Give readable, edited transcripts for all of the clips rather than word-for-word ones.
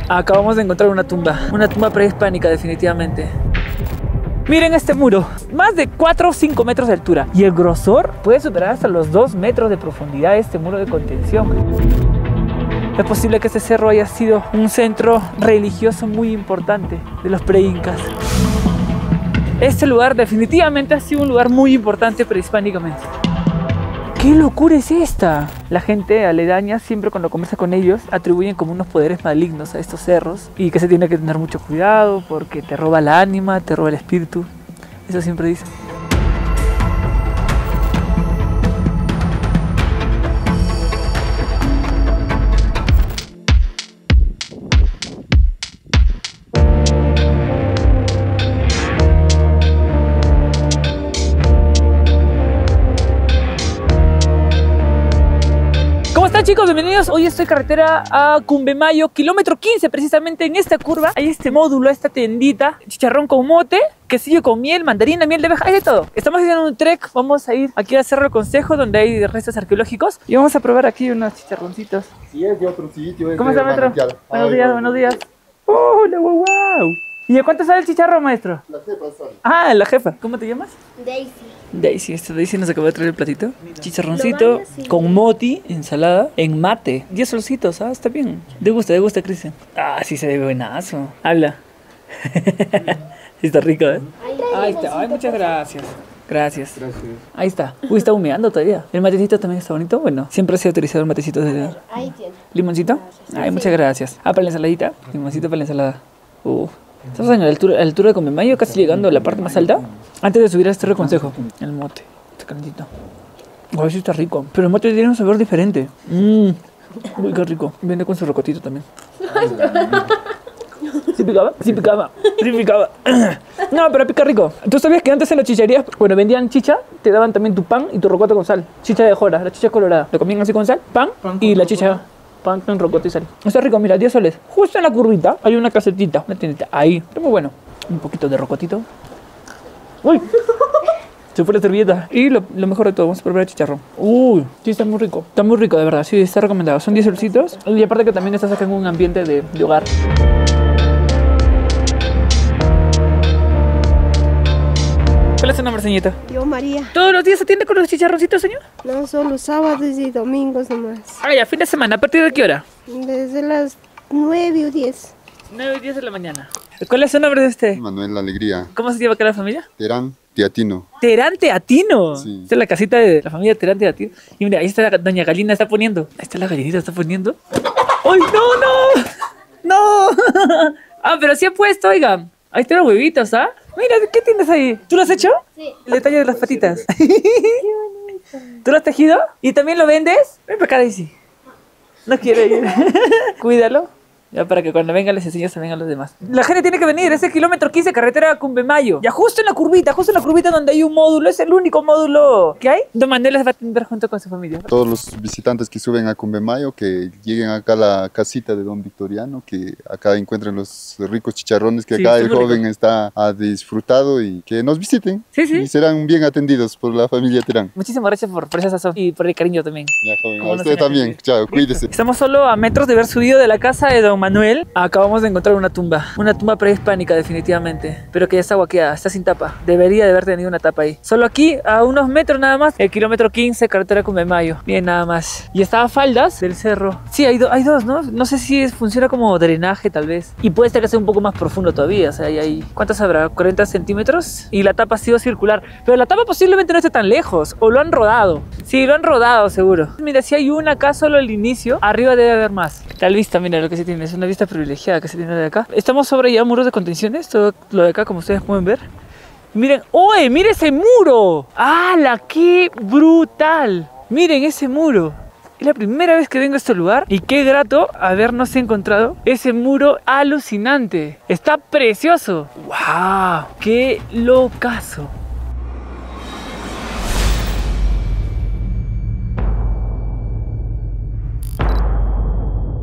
Acabamos de encontrar una tumba prehispánica definitivamente. Miren este muro, más de 4 o 5 metros de altura y el grosor puede superar hasta los 2 metros de profundidad este muro de contención. Es posible que este cerro haya sido un centro religioso muy importante de los pre-incas. Este lugar definitivamente ha sido un lugar muy importante prehispánicamente. ¿Qué locura es esta? La gente aledaña siempre cuando conversa con ellos atribuyen como unos poderes malignos a estos cerros y que se tiene que tener mucho cuidado porque te roba la ánima, te roba el espíritu. Eso siempre dicen. Chicos, bienvenidos. Hoy estoy carretera a Cumbemayo, kilómetro 15, precisamente en esta curva. Hay este módulo, esta tiendita, chicharrón con mote, quesillo con miel, mandarina, miel de abeja, hay de todo. Estamos haciendo un trek, vamos a ir aquí al Cerro del Consejo, donde hay restos arqueológicos. Y vamos a probar aquí unos chicharroncitos. Sí, es de otro sitio. ¿Cómo está, maestro? Buenos días, buenos días. ¡Hola, wow! ¿Y de cuánto sale el chicharrón, maestro? La jefa sale. Ah, la jefa. ¿Cómo te llamas? Daisy. Daisy nos acaba de traer el platito. Chicharroncito con moti, ensalada, en mate. 10 solcitos, ah, está bien. De gusta, Cristian. Ah, sí se ve buenazo. Habla. Está rico, ¿eh? Ahí está. Ay, muchas gracias. Gracias. Ahí está. Uy, está humeando todavía. El matecito también está bonito. Bueno, siempre se ha utilizado el matecito de... Ahí tiene. ¿Limoncito? Ay, muchas gracias. Ah, para la ensaladita. Limoncito para la ensalada. Estamos en la altura de Cumbemayo, casi llegando a la parte más alta. Antes de subir a este Consejo. El mote. Está calentito. Ay, sí está rico. Pero el mote tiene un sabor diferente. Uy, qué rico. Viene con su rocotito también. ¿Sí picaba? Sí picaba. Sí picaba. No, pero pica rico. ¿Tú sabías que antes en las chicherías, cuando vendían chicha, te daban también tu pan y tu rocoto con sal? Chicha de jora, la chicha colorada. Lo comían así con sal, pan y la chicha... Pan con rocoto y sal. Está rico, mira, 10 soles. Justo en la curvita hay una casetita, una tiendita. Ahí. Está muy bueno. Un poquito de rocotito. ¡Uy! Se fue la servilleta. Y lo mejor de todo, vamos a probar el chicharrón. Uy, sí, está muy rico. Está muy rico, de verdad. Sí, está recomendado. Son 10 solcitos. Y aparte que también estás acá en un ambiente de hogar. ¿Cuál es su nombre, señorita? Yo, María. ¿Todos los días se atiende con los chicharroncitos, señor? No, solo sábados y domingos nomás. Ah, ya, fin de semana. ¿A partir de qué hora? Desde las 9 o 10. 9 y 10 de la mañana. ¿Cuál es su nombre de usted? Manuel Alegría. ¿Cómo se llama acá la familia? Terán Teatino. Terán Teatino. Sí. Esta es la casita de la familia Terán Teatino. Y mira, ahí está doña Galina, está poniendo. Ahí está la gallinita, está poniendo. ¡Ay, no! ¡No! Ah, pero sí ha puesto, oigan. Ahí están los huevitos, ¿ah? Mira, ¿qué tienes ahí? ¿Tú lo has hecho? Sí. El detalle de las patitas. ¿Tú lo has tejido? ¿Y también lo vendes? Ven para acá, Daisy. No quiere ir. Cuídalo. Ya para que cuando venga les enseñes también a los demás. La gente tiene que venir, ese kilómetro 15 carretera a Cumbemayo. Ya justo en la curvita donde hay un módulo, es el único módulo que hay. Don Manuel les va a atender junto con su familia. Todos los visitantes que suben a Cumbemayo, que lleguen acá a la casita de Don Victoriano, que acá encuentren los ricos chicharrones que acá el joven ha disfrutado y que nos visiten. Sí, sí. Y serán bien atendidos por la familia Terán. Muchísimas gracias por esa sazón y por el cariño también. Ya, joven, a usted también. Chao, cuídese. Estamos solo a metros de haber subido de la casa de Don Manuel. Acabamos de encontrar una tumba prehispánica definitivamente, pero que ya está guaqueada, está sin tapa. Debería de haber tenido una tapa ahí. Solo aquí, a unos metros nada más, el kilómetro 15, carretera Cumbemayo. Bien, nada más. Y está a faldas del cerro. Sí, hay dos, ¿no? No sé si funciona como drenaje tal vez. Y puede ser que sea un poco más profundo todavía. O sea, hay ¿cuántas habrá? 40 centímetros. Y la tapa ha sido circular. Pero la tapa posiblemente no esté tan lejos. O lo han rodado. Sí, lo han rodado seguro. Mira, si hay una acá solo al inicio, arriba debe haber más. Tal vista, mira lo que se tiene. Es una vista privilegiada que se tiene de acá. Estamos sobre ya muros de contenciones. Todo lo de acá, como ustedes pueden ver. Miren, ¡oye! ¡Miren ese muro! ¡Hala! ¡Qué brutal! Miren ese muro. Es la primera vez que vengo a este lugar y qué grato habernos encontrado ese muro alucinante. Está precioso. ¡Wow! ¡Qué locazo!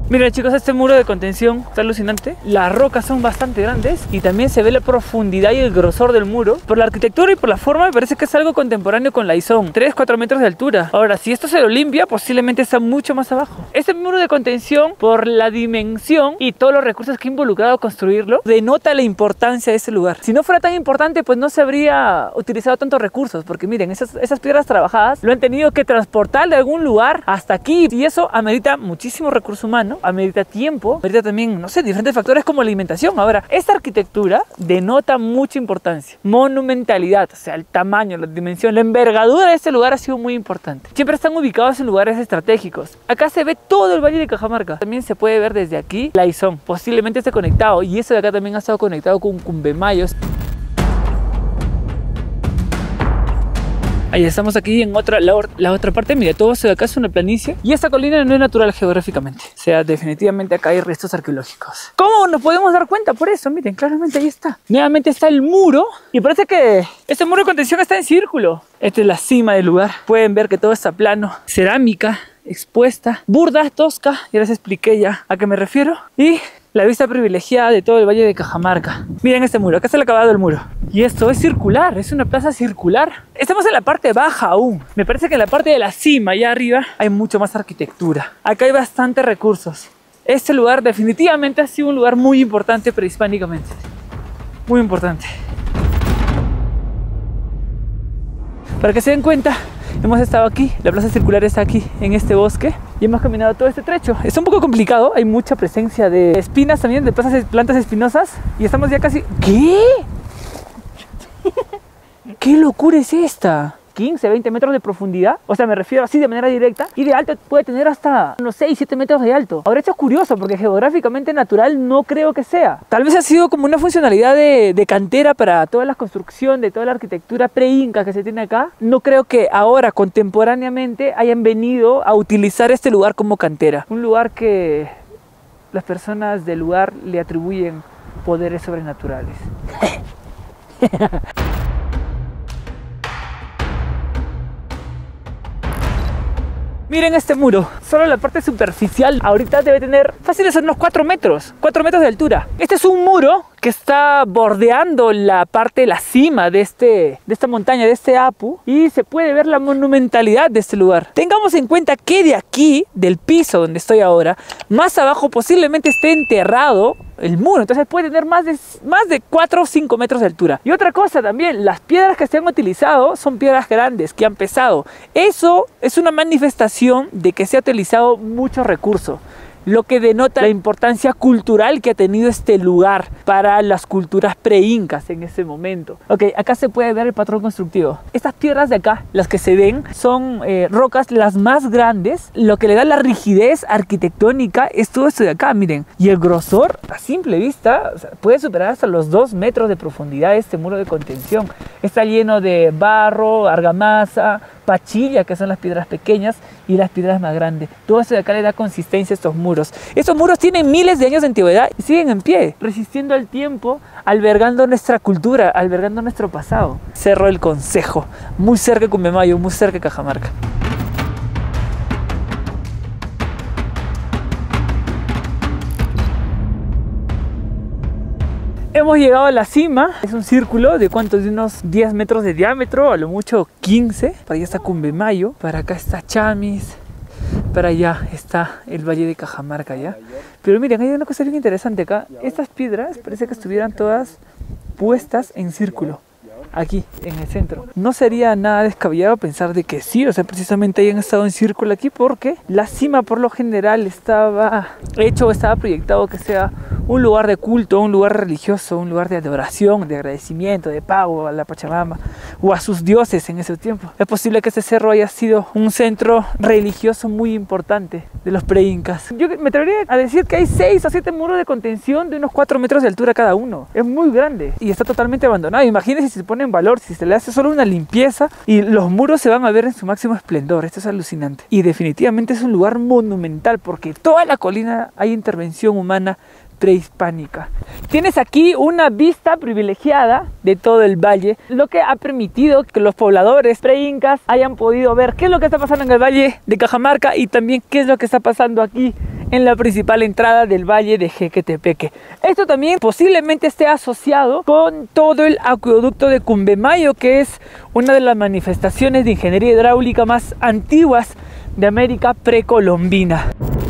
Miren chicos, este muro de contención está alucinante. Las rocas son bastante grandes y también se ve la profundidad y el grosor del muro. Por la arquitectura y por la forma me parece que es algo contemporáneo con la Aizón. 3-4 metros de altura. Ahora, si esto se lo limpia, posiblemente está mucho más abajo. Este muro de contención, por la dimensión y todos los recursos que ha involucrado construirlo, denota la importancia de ese lugar. Si no fuera tan importante, pues no se habría utilizado tantos recursos. Porque miren, esas piedras trabajadas lo han tenido que transportar de algún lugar hasta aquí. Y eso amerita muchísimo recurso humano, amerita tiempo, amerita también, no sé, diferentes factores como alimentación. Ahora, esta arquitectura denota mucha importancia, monumentalidad, o sea, el tamaño, la dimensión, la envergadura de este lugar ha sido muy importante. Siempre están ubicados en lugares estratégicos. Acá se ve todo el Valle de Cajamarca. También se puede ver desde aquí la Aizón, posiblemente esté conectado, y eso de acá también ha estado conectado con Cumbemayos. Ahí estamos aquí en la otra parte. Mira, todo esto de acá es una planicie y esta colina no es natural geográficamente. O sea, definitivamente acá hay restos arqueológicos. ¿Cómo nos podemos dar cuenta? Por eso, miren, claramente ahí está. Nuevamente está el muro y parece que este muro de contención está en círculo. Esta es la cima del lugar. Pueden ver que todo está plano. Cerámica expuesta, burda, tosca. Ya les expliqué ya a qué me refiero. Y la vista privilegiada de todo el Valle de Cajamarca. Miren este muro, acá está el acabado del muro. Y esto es circular, es una plaza circular. Estamos en la parte baja aún. Me parece que en la parte de la cima, allá arriba, hay mucho más arquitectura. Acá hay bastantes recursos. Este lugar definitivamente ha sido un lugar muy importante prehispánicamente. Muy importante. Para que se den cuenta, hemos estado aquí, la plaza circular está aquí, en este bosque, y hemos caminado todo este trecho. Está un poco complicado, hay mucha presencia de espinas también, de plantas espinosas, y estamos ya casi... ¿Qué? ¿Qué locura es esta? 15, 20 metros de profundidad, o sea, me refiero así de manera directa, y de alto puede tener hasta unos 6, 7 metros de alto. Ahora, esto es curioso porque geográficamente natural no creo que sea. Tal vez ha sido como una funcionalidad de cantera para toda la construcción, de toda la arquitectura pre-inca que se tiene acá. No creo que ahora, contemporáneamente, hayan venido a utilizar este lugar como cantera. Un lugar que las personas del lugar le atribuyen poderes sobrenaturales. Miren este muro, solo la parte superficial ahorita debe tener fáciles unos 4 metros de altura. Este es un muro que está bordeando la parte, la cima de esta montaña, de este Apu, y se puede ver la monumentalidad de este lugar. Tengamos en cuenta que de aquí, del piso donde estoy ahora, más abajo posiblemente esté enterrado el muro, entonces puede tener más de 4 o 5 metros de altura. Y otra cosa también, las piedras que se han utilizado son piedras grandes, que han pesado. Eso es una manifestación de que se ha utilizado mucho recurso, lo que denota la importancia cultural que ha tenido este lugar para las culturas pre-incas en ese momento. Ok, acá se puede ver el patrón constructivo. Estas piedras de acá, las que se ven, son rocas las más grandes. Lo que le da la rigidez arquitectónica es todo esto de acá, miren. Y el grosor, a simple vista, o sea, puede superar hasta los 2 metros de profundidad este muro de contención. Está lleno de barro, argamasa, pachilla, que son las piedras pequeñas, y las piedras más grandes. Todo esto de acá le da consistencia a estos muros. Estos muros tienen miles de años de antigüedad y siguen en pie, resistiendo al tiempo, albergando nuestra cultura, albergando nuestro pasado. Cerro El Consejo, muy cerca de Cumbemayos, muy cerca de Cajamarca. Hemos llegado a la cima, es un círculo de ¿cuántos? De unos 10 metros de diámetro, a lo mucho 15. Para allá está Cumbemayo, para acá está Chamis, para allá está el Valle de Cajamarca ya. Pero miren, hay una cosa bien interesante acá. Estas piedras parece que estuvieran todas puestas en círculo, aquí en el centro. No sería nada descabellado pensar de que sí, o sea, precisamente hayan estado en círculo aquí, porque la cima por lo general estaba proyectado que sea un lugar de culto, un lugar religioso, un lugar de adoración, de agradecimiento, de pago a la Pachamama o a sus dioses en ese tiempo. Es posible que este cerro haya sido un centro religioso muy importante de los pre-incas. Yo me atrevería a decir que hay 6 o 7 muros de contención de unos 4 metros de altura cada uno. Es muy grande y está totalmente abandonado. Imagínense si se pone en valor, si se le hace solo una limpieza y los muros se van a ver en su máximo esplendor. Esto es alucinante. Y definitivamente es un lugar monumental porque toda la colina hay intervención humana prehispánica. Tienes aquí una vista privilegiada de todo el valle, lo que ha permitido que los pobladores pre-incas hayan podido ver qué es lo que está pasando en el valle de Cajamarca y también qué es lo que está pasando aquí en la principal entrada del valle de Jequetepeque. Esto también posiblemente esté asociado con todo el acueducto de Cumbemayo, que es una de las manifestaciones de ingeniería hidráulica más antiguas de América precolombina.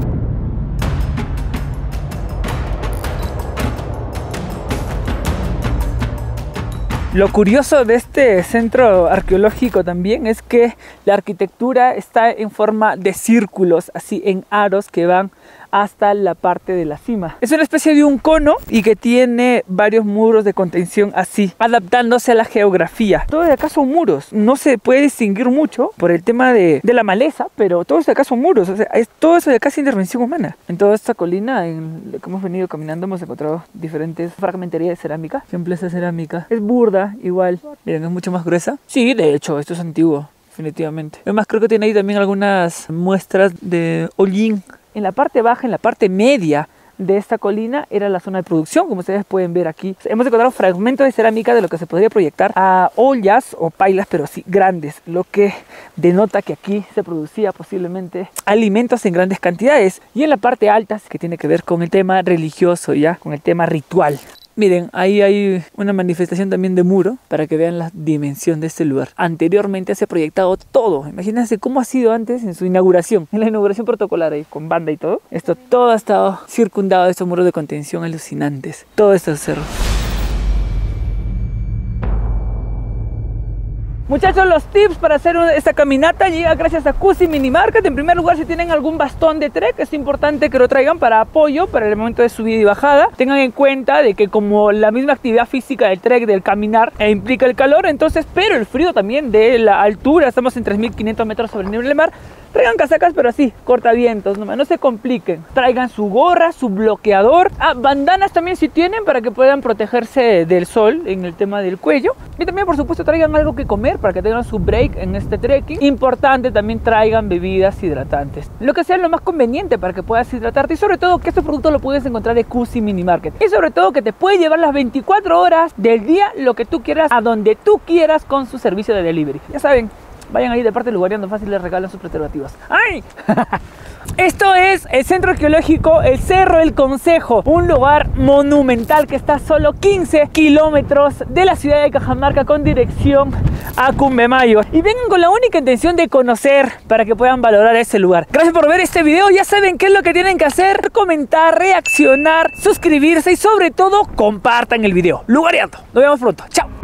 Lo curioso de este centro arqueológico también es que la arquitectura está en forma de círculos, así en aros que van hasta la parte de la cima. Es una especie de un cono y que tiene varios muros de contención así, adaptándose a la geografía. Todo de acá son muros, no se puede distinguir mucho por el tema de la maleza, pero todos de acá son muros, o sea, todo eso de acá es intervención humana. En toda esta colina en la que hemos venido caminando hemos encontrado diferentes fragmenterías de cerámica. Por ejemplo, esta cerámica es burda, igual, miren, es mucho más gruesa. Sí, de hecho, esto es antiguo, definitivamente. Además, creo que tiene ahí también algunas muestras de hollín. En la parte baja, en la parte media de esta colina era la zona de producción, como ustedes pueden ver aquí. Hemos encontrado fragmentos de cerámica de lo que se podría proyectar a ollas o pailas, pero sí grandes, lo que denota que aquí se producía posiblemente alimentos en grandes cantidades. Y en la parte alta, que tiene que ver con el tema religioso, ya con el tema ritual. Miren, ahí hay una manifestación también de muro para que vean la dimensión de este lugar. Anteriormente se ha proyectado todo. Imagínense cómo ha sido antes en su inauguración, en la inauguración protocolar ahí, con banda y todo. Esto todo ha estado circundado de estos muros de contención alucinantes. Todo estos cerros. Muchachos, los tips para hacer esta caminata llega gracias a Cusi Mini Market. En primer lugar, si tienen algún bastón de trek, es importante que lo traigan para apoyo para el momento de subida y bajada. Tengan en cuenta de que como la misma actividad física del trek, del caminar, implica el calor, entonces, pero el frío también de la altura, estamos en 3.500 metros sobre el nivel del mar. Traigan casacas, pero así, cortavientos, no se compliquen. Traigan su gorra, su bloqueador. Bandanas también si tienen para que puedan protegerse del sol en el tema del cuello. Y también, por supuesto, traigan algo que comer para que tengan su break en este trekking. Importante, también traigan bebidas hidratantes. Lo que sea lo más conveniente para que puedas hidratarte. Y sobre todo que estos productos lo puedes encontrar en Cusi Mini Market. Y sobre todo que te puede llevar las 24 horas del día, lo que tú quieras, a donde tú quieras con su servicio de delivery. Ya saben. Vayan ahí de parte del Lugareando Fácil, les regalan sus preservativos. ¡Ay! Esto es el centro arqueológico El Cerro El Consejo, un lugar monumental que está a solo 15 kilómetros de la ciudad de Cajamarca con dirección a Cumbemayo. Y vengan con la única intención de conocer para que puedan valorar ese lugar. Gracias por ver este video, ya saben qué es lo que tienen que hacer: comentar, reaccionar, suscribirse y sobre todo compartan el video. Lugareando, nos vemos pronto, chao.